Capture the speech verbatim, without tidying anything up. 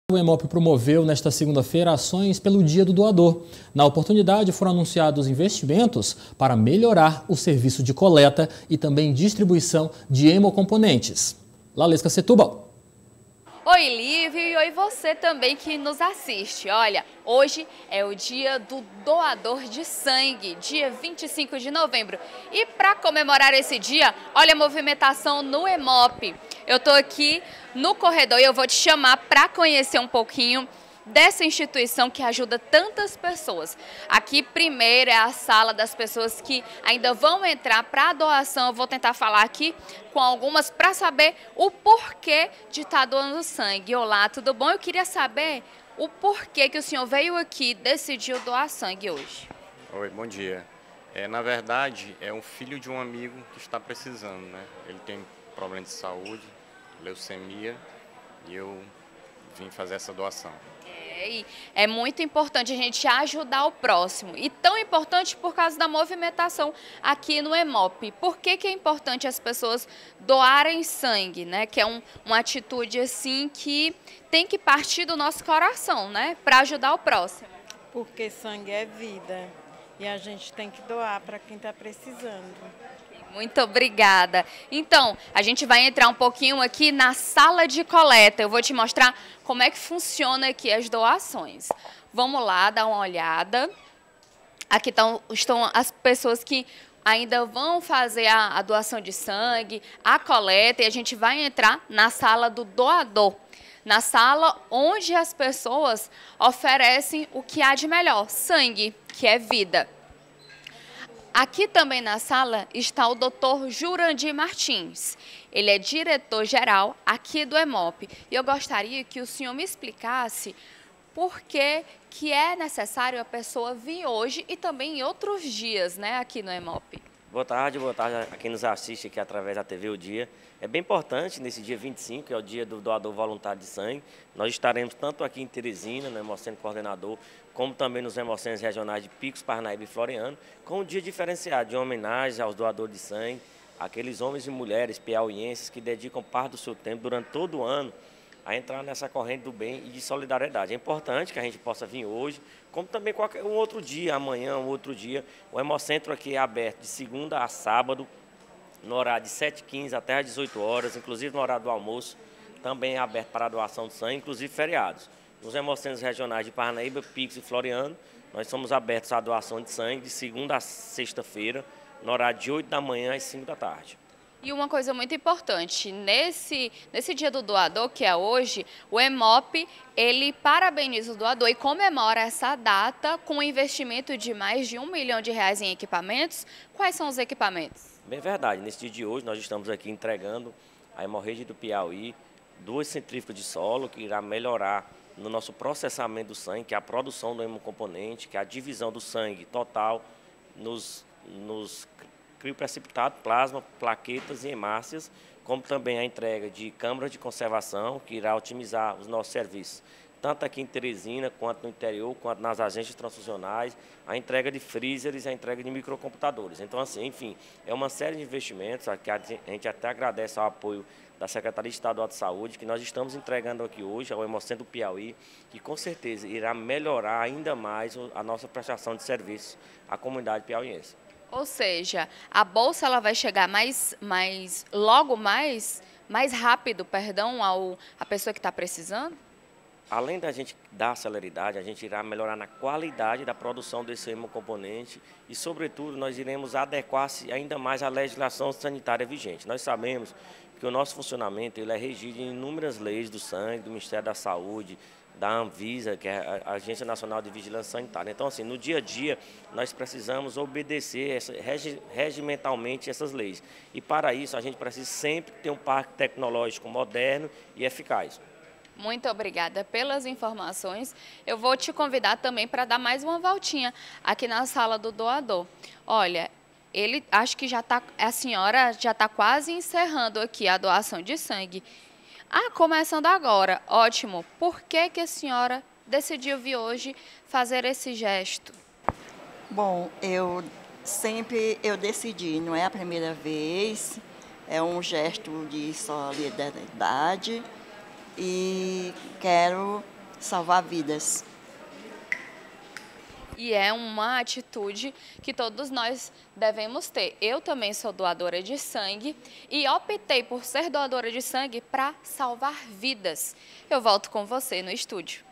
O Hemop promoveu nesta segunda-feira ações pelo Dia do Doador. Na oportunidade foram anunciados investimentos para melhorar o serviço de coleta e também distribuição de hemocomponentes. Lalesca Setúbal. Oi, Lívio, e oi você também que nos assiste. Olha, hoje é o dia do doador de sangue, dia vinte e cinco de novembro. E para comemorar esse dia, olha a movimentação no Hemop. Eu estou aqui no corredor e eu vou te chamar para conhecer um pouquinho dessa instituição que ajuda tantas pessoas. Aqui primeiro é a sala das pessoas que ainda vão entrar para a doação. Eu vou tentar falar aqui com algumas para saber o porquê de estar doando sangue. Olá, tudo bom? Eu queria saber o porquê que o senhor veio aqui e decidiu doar sangue hoje. Oi, bom dia. É, na verdade, é um filho de um amigo que está precisando, né? Ele tem problema de saúde, leucemia, e eu vim fazer essa doação. É, é muito importante a gente ajudar o próximo, e tão importante por causa da movimentação aqui no Hemop. Por que que é importante as pessoas doarem sangue, né? Que é um, uma atitude assim que tem que partir do nosso coração, né? Para ajudar o próximo. Porque sangue é vida e a gente tem que doar para quem está precisando. Muito obrigada. Então, a gente vai entrar um pouquinho aqui na sala de coleta. Eu vou te mostrar como é que funciona aqui as doações. Vamos lá, dar uma olhada. Aqui estão, estão as pessoas que ainda vão fazer a, a doação de sangue, a coleta, e a gente vai entrar na sala do doador. Na sala onde as pessoas oferecem o que há de melhor, sangue, que é vida. Aqui também na sala está o doutor Jurandir Martins. Ele é diretor-geral aqui do Hemop. E eu gostaria que o senhor me explicasse por que, que é necessário a pessoa vir hoje e também em outros dias, né, aqui no Hemop. Boa tarde, boa tarde a quem nos assiste aqui através da T V O Dia. É bem importante nesse dia vinte e cinco, que é o dia do doador voluntário de sangue. Nós estaremos tanto aqui em Teresina, no Hemocentro Coordenador, como também nos hemocentros regionais de Picos, Parnaíba e Floriano, com um dia diferenciado de homenagem aos doadores de sangue, aqueles homens e mulheres piauienses que dedicam parte do seu tempo durante todo o ano a entrar nessa corrente do bem e de solidariedade. É importante que a gente possa vir hoje, como também qualquer um outro dia, amanhã, um outro dia. O Hemocentro aqui é aberto de segunda a sábado, no horário de sete e quinze até às dezoito horas, inclusive no horário do almoço, também é aberto para a doação de sangue, inclusive feriados. Nos hemocentros regionais de Parnaíba, Picos e Floriano, nós somos abertos à doação de sangue de segunda a sexta-feira, no horário de oito da manhã às cinco da tarde. E uma coisa muito importante, nesse, nesse dia do doador, que é hoje, o Hemop, ele parabeniza o doador e comemora essa data com um investimento de mais de um milhão de reais em equipamentos. Quais são os equipamentos? Bem verdade, nesse dia de hoje nós estamos aqui entregando à Hemorragia do Piauí duas centrífugas de solo que irá melhorar no nosso processamento do sangue, que é a produção do hemocomponente, que é a divisão do sangue total nos, nos crioprecipitado, plasma, plaquetas e hemácias, como também a entrega de câmaras de conservação, que irá otimizar os nossos serviços, tanto aqui em Teresina, quanto no interior, quanto nas agências transfusionais, a entrega de freezers e a entrega de microcomputadores. Então, assim, enfim, é uma série de investimentos, que a gente até agradece ao apoio da Secretaria Estadual de Saúde, que nós estamos entregando aqui hoje ao Hemocentro do Piauí, que com certeza irá melhorar ainda mais a nossa prestação de serviço à comunidade piauiense. Ou seja, a bolsa ela vai chegar mais, mais logo mais, mais rápido, perdão, ao a pessoa que está precisando? Além da gente dar celeridade, a gente irá melhorar na qualidade da produção desse hemocomponente e, sobretudo, nós iremos adequar-se ainda mais à legislação sanitária vigente. Nós sabemos que o nosso funcionamento ele é regido em inúmeras leis do sangue, do Ministério da Saúde, da Anvisa, que é a Agência Nacional de Vigilância Sanitária. Então, assim, no dia a dia, nós precisamos obedecer essa, regimentalmente essas leis. E, para isso, a gente precisa sempre ter um parque tecnológico moderno e eficaz. Muito obrigada pelas informações. Eu vou te convidar também para dar mais uma voltinha aqui na sala do doador. Olha, ele acho que já tá, a senhora já está quase encerrando aqui a doação de sangue. Ah, começando agora. Ótimo. Por que que a senhora decidiu vir hoje fazer esse gesto? Bom, eu sempre eu decidi, não é a primeira vez, é um gesto de solidariedade e quero salvar vidas. E é uma atitude que todos nós devemos ter. Eu também sou doadora de sangue e optei por ser doadora de sangue para salvar vidas. Eu volto com você no estúdio.